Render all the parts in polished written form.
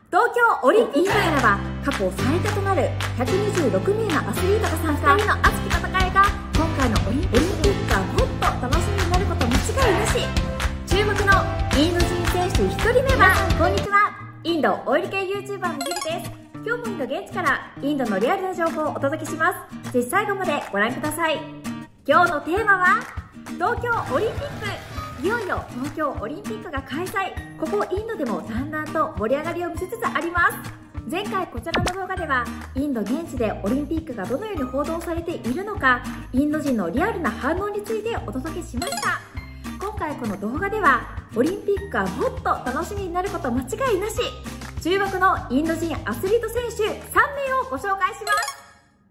東京オリンピックからは過去最多となる126名のアスリートが参加。2人の熱き戦いが今回のオリンピックがもっと楽しみになること間違いなし。注目のインド人選手1人目は、こんにちは、インドオイル系 YouTuber のジルです。今日もインド現地からインドのリアルな情報をお届けします。ぜひ最後までご覧ください。今日のテーマは東京オリンピック。いよいよ東京オリンピックが開催。ここインドでもだんだんと盛り上がりを見せつつあります。前回こちらの動画ではインド現地でオリンピックがどのように報道されているのか、インド人のリアルな反応についてお届けしました。今回この動画ではオリンピックがもっと楽しみになること間違いなし。注目のインド人アスリート選手3名をご紹介します。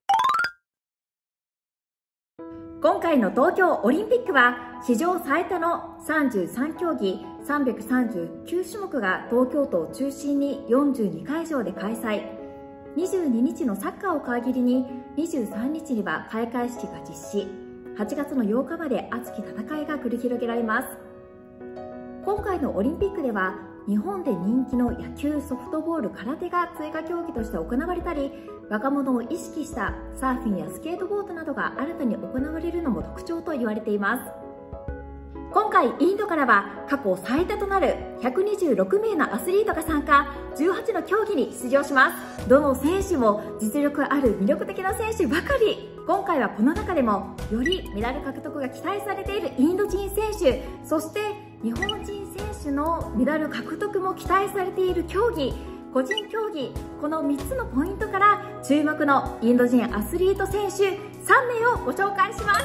今回の東京オリンピックは史上最多の33競技339種目が東京都を中心に42会場で開催。22日のサッカーを皮切りに23日には開会式が実施。8月の8日まで熱き戦いが繰り広げられます。今回のオリンピックでは日本で人気の野球、ソフトボール、空手が追加競技として行われたり、若者を意識したサーフィンやスケートボードなどが新たに行われるのも特徴と言われています。今回インドからは過去最多となる126名のアスリートが参加、18の競技に出場します。どの選手も実力ある魅力的な選手ばかり。今回はこの中でもよりメダル獲得が期待されているインド人選手、そして日本人選手のメダル獲得も期待されている競技、個人競技、この3つのポイントから注目のインド人アスリート選手3名をご紹介します。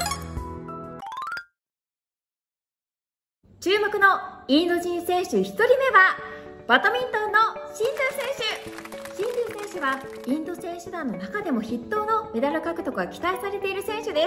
注目のインド人選手1人目はバドミントンのシンドゥ選手。シンドゥ選手はインド選手団の中でも筆頭のメダル獲得が期待されている選手です。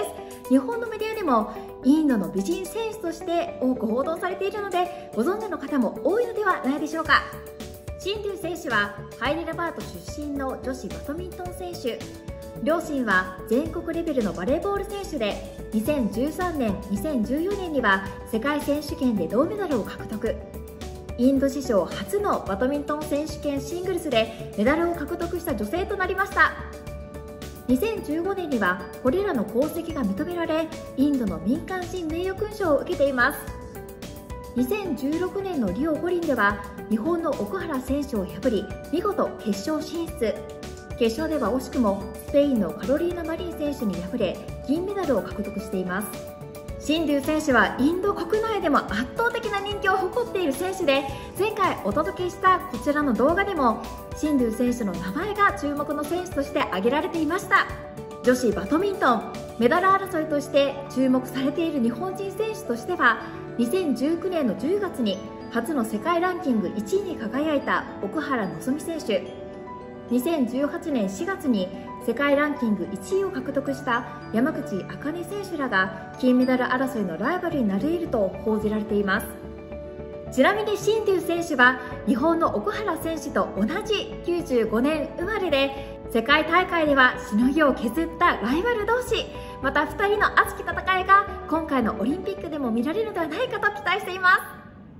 日本のメディアでもインドの美人選手として多く報道されているので、ご存知の方も多いのではないでしょうか。シンドゥ選手はハイデラバード出身の女子バドミントン選手。両親は全国レベルのバレーボール選手で、2013年、2014年には世界選手権で銅メダルを獲得。インド史上初のバドミントン選手権シングルスでメダルを獲得した女性となりました。2015年にはこれらの功績が認められ、インドの民間人名誉勲章を受けています。2016年のリオ五輪では日本の奥原選手を破り、見事決勝進出。決勝では惜しくもスペインのカロリーナ・マリン選手に敗れ、銀メダルを獲得しています。シンドゥ選手はインド国内でも圧倒的な人気を誇っている選手で、前回お届けしたこちらの動画でもシンドゥ選手の名前が注目の選手として挙げられていました。女子バドミントンメダル争いとして注目されている日本人選手としては、2019年の10月に初の世界ランキング1位に輝いた奥原希望選手、2018年4月に世界ランキング1位を獲得した山口茜選手らが金メダル争いのライバルになれると報じられています。ちなみにシンドゥ選手は日本の奥原選手と同じ95年生まれで、世界大会ではしのぎを削ったライバル同士。また2人の熱き戦いが今回のオリンピックでも見られるのではないかと期待しています。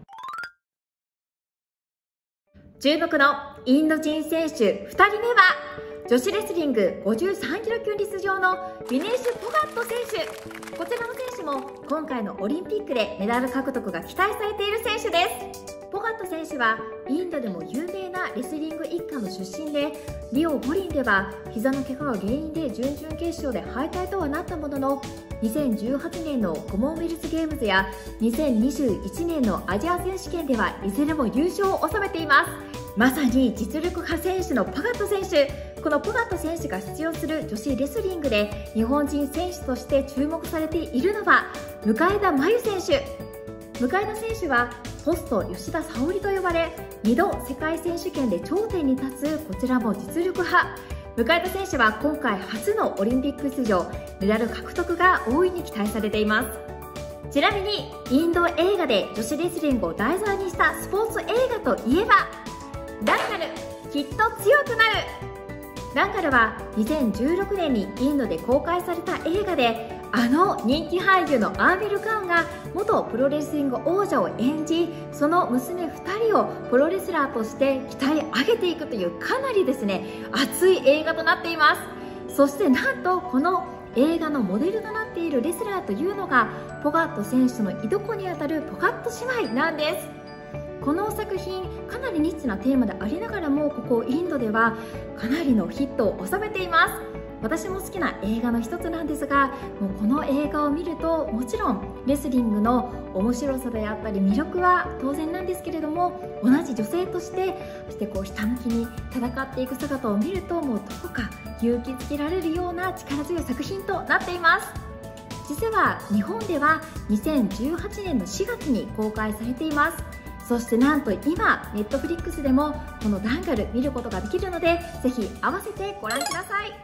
注目のインド人選手2人目は女子レスリング53キロ級に出場のビネーシュ・ポガット選手。こちらの選手も今回のオリンピックでメダル獲得が期待されている選手です。ポガット選手はインドでも有名なレスリング一家の出身で、リオ五輪では膝の怪我が原因で準々決勝で敗退とはなったものの、2018年のコモンウェルスゲームズや2021年のアジア選手権ではいずれも優勝を収めています。まさに実力派選手のポガット選手。このポガット選手が出場する女子レスリングで日本人選手として注目されているのは向田真優選手。向田選手はポスト吉田沙保里と呼ばれ、2度世界選手権で頂点に立つこちらも実力派。向田選手は今回初のオリンピック出場、メダル獲得が大いに期待されています。ちなみにインド映画で女子レスリングを題材にしたスポーツ映画といえばダンガル、きっと強くなる。ダンガルは2016年にインドで公開された映画で、 あの人気俳優のアーミル・カーンが元プロレスリング王者を演じ、その娘2人をプロレスラーとして鍛え上げていくという、かなりですね熱い映画となっています。そしてなんとこの映画のモデルとなっているレスラーというのがポガット選手のいとこにあたるポガット姉妹なんです。この作品、かなりニッチなテーマでありながらも、ここインドではかなりのヒットを収めています。私も好きな映画の一つなんですが、もうこの映画を見ると、もちろんレスリングの面白さであったり魅力は当然なんですけれども、同じ女性としてそしてこうひたむきに戦っていく姿を見ると、もうどこか勇気づけられるような力強い作品となっています。実は日本では2018年の4月に公開されています。そしてなんと今ネットフリックスでもこのダンガル見ることができるので、ぜひ合わせてご覧ください。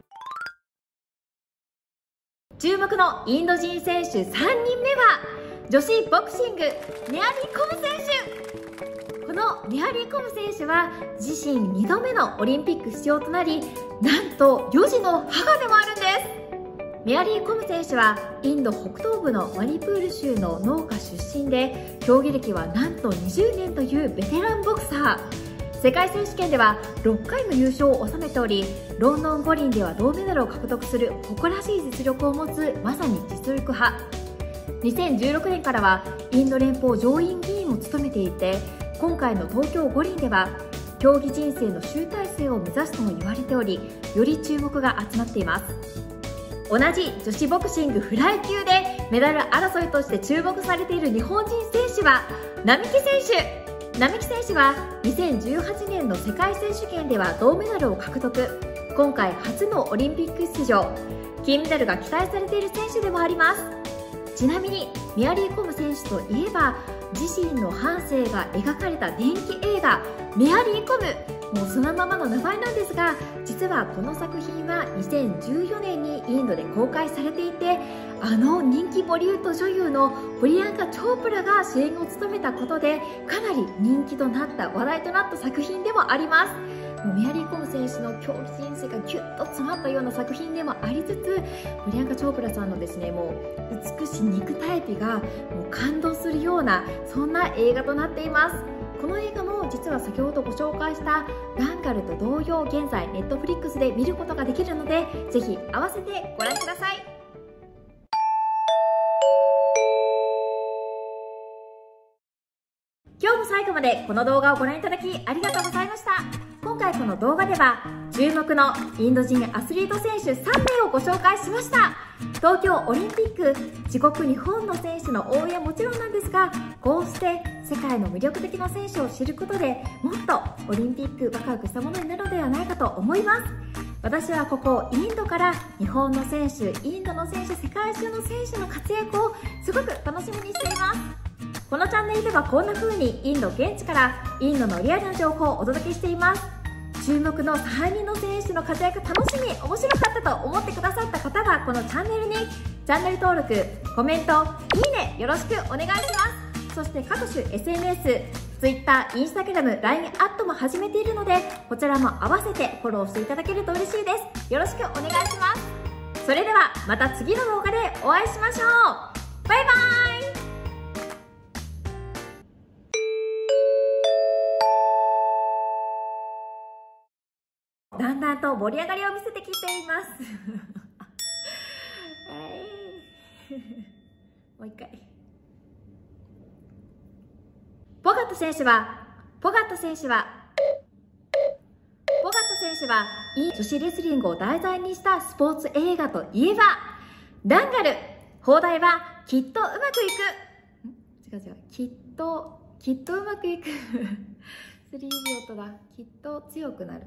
注目のインド人選手3人目は女子ボクシングメアリー・コム選手。このメアリー・コム選手は自身2度目のオリンピック出場となり、なんと4児の母でもあるんです。メアリー・コム選手はインド北東部のマニプール州の農家出身で、競技歴はなんと20年というベテランボクサー。世界選手権では6回の優勝を収めており、ロンドン五輪では銅メダルを獲得する誇らしい実力を持つまさに実力派。2016年からはインド連邦上院議員も務めていて、今回の東京五輪では競技人生の集大成を目指すとも言われており、より注目が集まっています。同じ女子ボクシングフライ級でメダル争いとして注目されている日本人選手は並木選手。並木選手は2018年の世界選手権では銅メダルを獲得。今回初のオリンピック出場、金メダルが期待されている選手でもあります。ちなみにメアリー・コム選手といえば、自身の半生が描かれた伝記映画メアリー・コム、もうそのままの名前なんですが、実はこの作品は2014年にインドで公開されていて、あの人気ボリウッド女優のプリヤンカ・チョープラが主演を務めたことで、かなり人気となった話題となった作品でもあります。もうメアリー・コム選手の競技人生がギュッと詰まったような作品でもありつつ、プリヤンカ・チョープラさんのですね、もう美しい肉体美がもう感動するような、そんな映画となっています。この映画も実は先ほどご紹介したダンガルと同様、現在ネットフリックスで見ることができるので、ぜひ合わせてご覧ください。今日も最後までこの動画をご覧いただきありがとうございました。今回この動画では注目のインド人アスリート選手3名をご紹介しました。東京オリンピック、自国日本の選手の応援はもちろんなんですが、こうして世界の魅力的な選手を知ることで、もっとオリンピックワクワクしたものになるのではないかと思います。私はここインドから日本の選手、インドの選手、世界中の選手の活躍をすごく楽しみにしています。このチャンネルではこんな風にインド現地からインドのリアルな情報をお届けしています。注目の3人の選手の活躍楽しみ、面白かったと思ってくださった方は、このチャンネルにチャンネル登録、コメント、いいねよろしくお願いします。そして各種 SNS、Twitter、Instagram、LINE アットも始めているので、こちらも合わせてフォローしていただけると嬉しいです。よろしくお願いします。それではまた次の動画でお会いしましょう。バイバイ。だんだんと盛り上がりを見せてきていますもう一回。ポガット選手は女子レスリングを題材にしたスポーツ映画といえばダンガル。放題はきっとうまくいく。きっとうまくいく3秒とだ。きっと強くなる。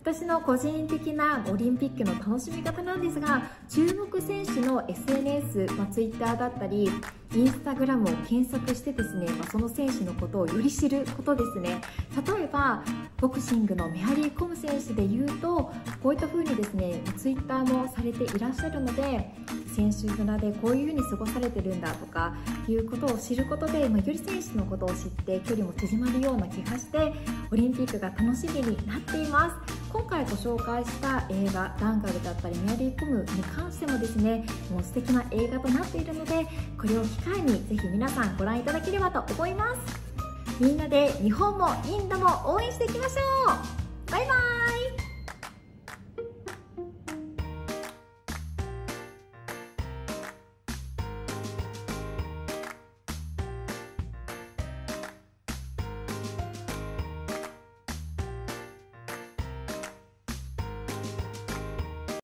私の個人的なオリンピックの楽しみ方なんですが、注目選手の SNS、Twitter だったりInstagram を検索してですね、その選手のことをより知ることですね。例えばボクシングのメアリー・コム選手でいうと、こういった風にですね Twitter もされていらっしゃるので、選手村でこういう風に過ごされてるんだとかいうことを知ることで、より選手のことを知って距離も縮まるような気がして、オリンピックが楽しみになっています。今回ご紹介した映画ダンカルだったりメアリー・コムに関してもですね、もう素敵な映画となっているので、これを機会にぜひ皆さんご覧いただければと思います。みんなで日本もインドも応援していきましょ